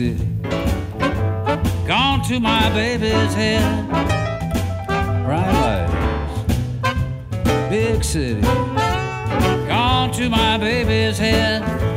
city. Gone to my baby's head. Bright lights, big city. Gone to my baby's head.